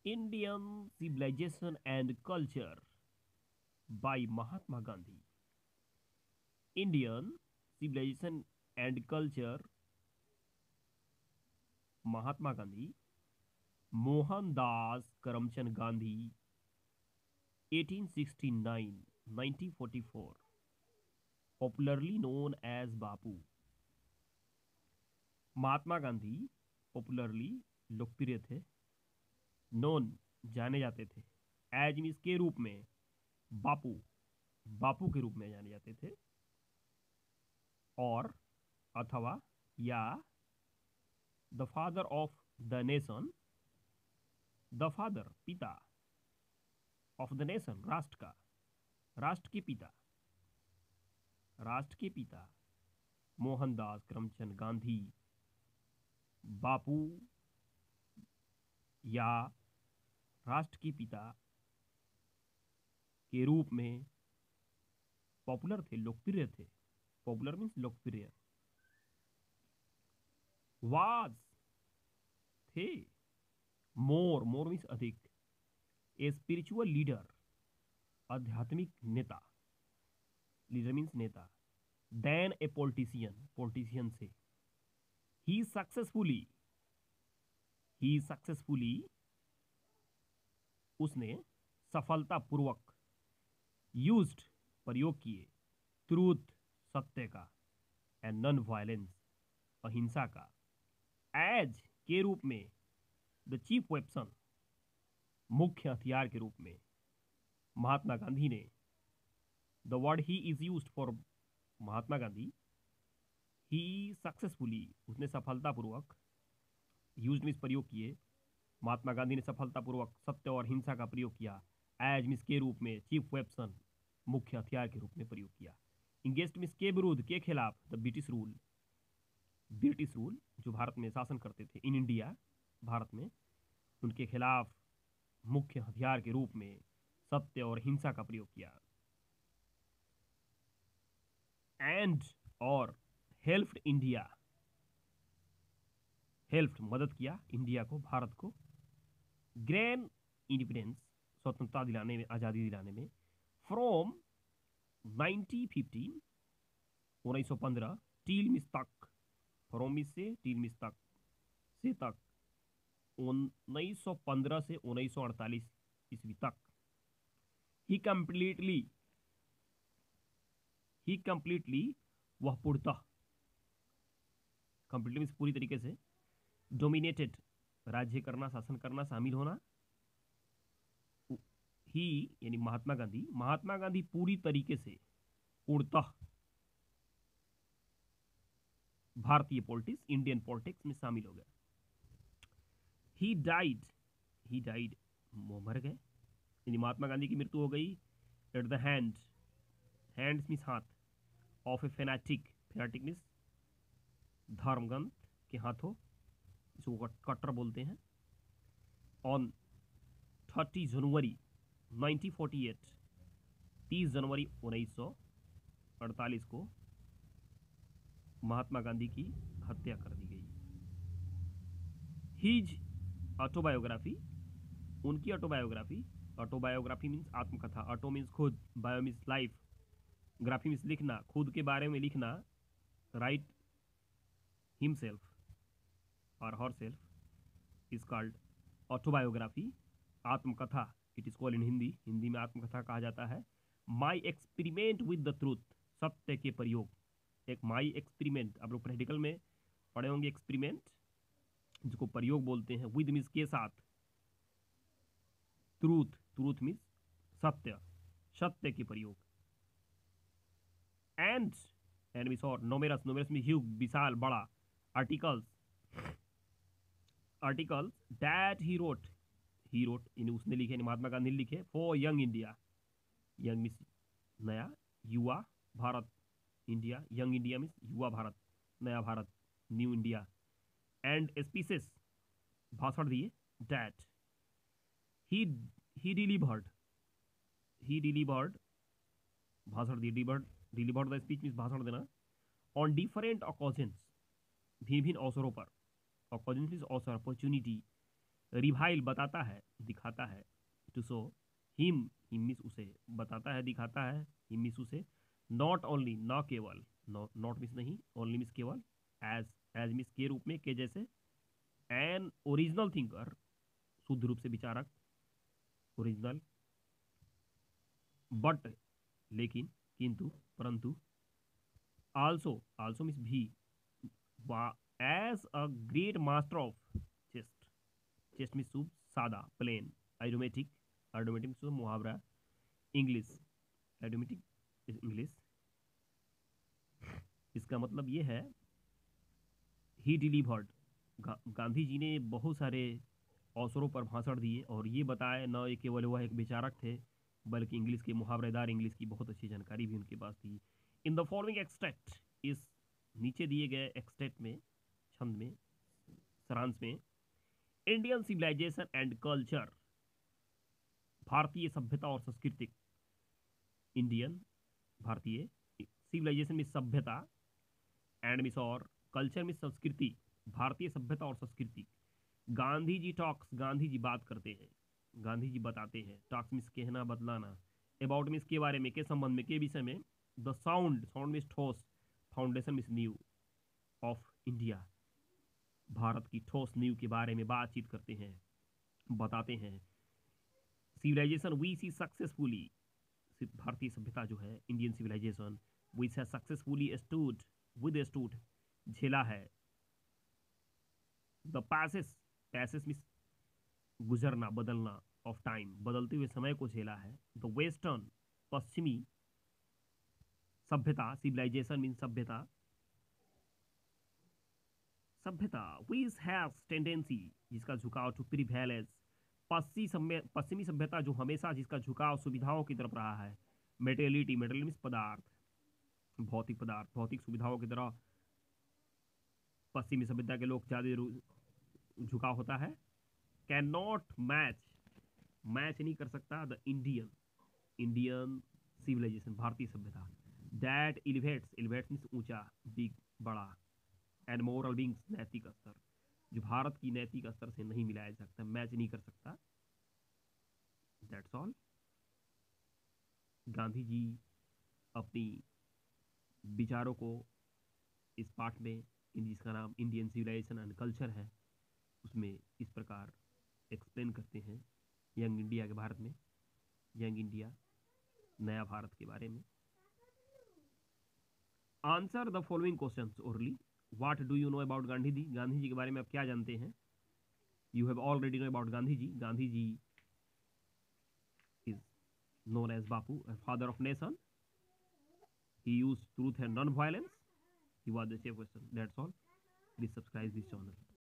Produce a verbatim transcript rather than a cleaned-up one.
Indian Civilization and Culture by Mahatma Gandhi. Indian Civilization and Culture, Mahatma Gandhi. Mohandas Karamchand Gandhi, eighteen sixty-nine to nineteen forty-four, popularly known as Bapu. Mahatma Gandhi popularly लोकप्रिय थे, known जाने जाते थे, as means के रूप में, बापू बापू के रूप में जाने जाते थे, और अथवा या the father of the nation, the father पिता, ऑफ द नेशन राष्ट्र का, राष्ट्र के पिता, राष्ट्र के पिता मोहनदास करमचंद गांधी, बापू या राष्ट्र के पिता के रूप में पॉपुलर थे, लोकप्रिय थे। पॉपुलर मीन्स लोकप्रिय। वाज थे, मोर मोर मीन्स अधिक, ए स्पिरिचुअल लीडर, आध्यात्मिक नेता, लीडर मीन्स नेता, देन ए पॉलिटिशियन, पॉलिटिशियन से। ही सक्सेसफुली, ही सक्सेसफुली, उसने सफलतापूर्वक, यूज्ड प्रयोग किए, ट्रूथ सत्य का, एंड नॉन वायलेंस अहिंसा का, एज के रूप में, द चीफ वेपन मुख्य हथियार के रूप में। महात्मा गांधी ने, the word he is used for Mahatma Gandhi, he successfully, उसने सफलतापूर्वक, यूज्ड मीन्स प्रयोग किए, महात्मा गांधी ने सफलतापूर्वक सत्य और हिंसा का प्रयोग किया, एज मीन्स के रूप में, चीफ वेपन मुख्य हथियार के रूप में प्रयोग किया। इंगेस्ट मीन्स के विरुद्ध, के खिलाफ, the British rule, British rule जो भारत में शासन करते थे, इन इंडिया, भारत में, उनके खिलाफ मुख्य हथियार के रूप में सत्य और हिंसा का प्रयोग किया। एंड और हेल्प्ड इंडिया, हेल्प्ड मदद किया इंडिया को, भारत को, ग्रैंड इंडिपेंडेंस स्वतंत्रता दिलाने में, आज़ादी दिलाने में, फ्रॉम नाइनटीन फिफ्टीन उन्नीस सौ पंद्रह, टील मिस तक, फ्रॉम मिस से, टील मिस तक, से तक, उन्नीस सौ पंद्रह से उन्नीस सौ अड़तालीस ईस्वी तक। ही कंप्लीटली, ही कंप्लीटली, वह पूर्णतः, कंप्लीटली मीन्स पूरी तरीके से, डोमिनेटेड राज्य करना, शासन करना, शामिल होना। ही यानी महात्मा गांधी, महात्मा गांधी पूरी तरीके से, पूर्णतः भारतीय पॉलिटिक्स, इंडियन पॉलिटिक्स में शामिल हो गए। ही डाइड, ही डाइड, वो मर गए, यानी महात्मा गांधी की मृत्यु हो गई, at the hand, hands means हाथ, of a fanatic, fanatic means धर्मग्रंथ के हाथों, इसको कट्टर बोलते हैं। On thirty January nineteen forty eight, तीस जनवरी उन्नीस सौ अड़तालीस को महात्मा गांधी की हत्या कर दी गई। हीज ऑटोबायोग्राफी, उनकी ऑटोबायोग्राफी, ऑटोबायोग्राफी मीन्स आत्मकथा, ऑटो मीन्स खुद, bio means life, graphy means लिखना, खुद के बारे में लिखना, राइट हिमसेल्फ और herself, is called autobiography, आत्मकथा, it is called in Hindi, Hindi में आत्मकथा कहा जाता है। My experiment with the truth, सत्य के प्रयोग, एक माई एक्सपेरिमेंट, आप लोग प्रैक्टिकल में पढ़े होंगे एक्सपेरिमेंट, जिसको प्रयोग बोलते हैं, विद मीन्स के साथ, ट्रूथ, ट्रूथ मीन्स सत्य, सत्य के प्रयोग, एंड एंड मीन्स और, नोमेरस, नोमेरस में ह्यूज, विशाल, बड़ा, articles, articles that he wrote, he wrote यानी उसने लिखे, महात्मा गांधी ने लिखे, for young India, young means नया, युवा Bharat, India, young India means युवा भारत, नया Bharat, new India, and speeches, भाषण दिए, that he he delivered, he delivered, भाषण दिए, delivered, delivered the speech means भाषण देना, ऑन डिफरेंट ऑकेजन्स, भिन्न भिन्न अवसरों पर, ऑकेजन्स मीन्स अवसर, अपॉर्चुनिटी, रिवाइल बताता है, दिखाता है। To show him, him means उसे, बताता है, दिखाता है, हिम मीन्स उसे। नॉट ओनली, न केवल, नॉट मीन्स नहीं, ओनली मीन्स केवल। एज, एज मीन्स के रूप में, के जैसे। एन ओरिजिनल थिंकर, शुद्ध रूप से विचारक, ओरिजिनल। बट, लेकिन, किंतु, परंतु। आल्सो, आल्सो मीन्स भी। As a great master of chaste, chaste means शुभ, सादा, प्लेन। आइडोमेटिक, आइडोमेटिक मीन्स मुहावरा। इंग्लिश, आइडोमेटिक इंग्लिश, इसका मतलब ये है, ही डिलीवर्ड, गा, गांधी जी ने बहुत सारे अवसरों पर भाषण दिए और ये बताए, न ये केवल वह एक विचारक थे, बल्कि इंग्लिश के मुहावरेदार, इंग्लिश की बहुत अच्छी जानकारी भी उनके पास थी। इन द फॉलोइंग एक्सट्रैक्ट, इस नीचे दिए गए एक्सट्रैक्ट में, छंद में, सारांश में, इंडियन सिविलाइजेशन एंड कल्चर, भारतीय सभ्यता और संस्कृति। इंडियन, भारतीय, सिविलाइजेशन में सभ्यता, एंड मिस और, कल्चर में संस्कृति, भारतीय सभ्यता और संस्कृति। गांधी जी टॉक्स, गांधी जी बात करते हैं, गांधी जी बताते हैं। टॉक्स मिस कहना, बदलाना। अबाउट मिस के बारे में, के संबंध में, के विषय में। द साउंड, साउंड मिस ठोस, फाउंडेशन मिस नींव, ऑफ इंडिया, भारत की ठोस नींव के बारे में बातचीत करते हैं, बताते हैं। सिविलाइजेशन वी सी सक्सेसफुली, भारतीय सभ्यता जो है, Indian civilization, which has successfully stood, withstood, झेला है। द पैसेस, पैसेस मीन्स गुजरना, बदलना, ऑफ टाइम, बदलते हुए समय को झेला है। द वेस्टर्न, पश्चिमी सभ्यता, सिविलाइजेशन मीन्स सभ्यता, सभ्यता विच हैज टेंडेंसी, जिसका झुकाव, टू प्रिवेलेज, पश्चिमी सभ्य पश्चिमी सभ्यता जो हमेशा जिसका झुकाव सुविधाओं की तरफ रहा है। मेटेरियलिटी, मेटेरियल मीन्स पदार्थ, भौतिक पदार्थ, भौतिक सुविधाओं की तरफ पश्चिमी सभ्यता के लोग ज्यादा झुकाव होता है। कैन नॉट मैच, मैच नहीं कर सकता, द इंडियन, इंडियन सिविलाइजेशन, भारतीय सभ्यता। दैट एलिवेट्स, एलिवेट्स मीन्स ऊंचा, बिग, बड़ा। एंड मोरल बींग्स, नैतिक स्तर, जो भारत की नैतिक स्तर से नहीं मिलाया जा सकता, मैच नहीं कर सकता। That's all. गांधी जी अपनी विचारों को इस पाठ में, जिसका नाम इंडियन सिविलाइजेशन एंड कल्चर है, उसमें इस प्रकार एक्सप्लेन करते हैं यंग इंडिया के, भारत में, यंग इंडिया, नया भारत के बारे में। Answer the following questions orally. What do you know about Gandhi ji, Gandhi ji के बारे में आप क्या जानते हैं। You have already know about Gandhi ji, Gandhi ji is known as Bapu, a father of nation. He used truth and non-violence. He was the chief question. That's all. Please subscribe this channel.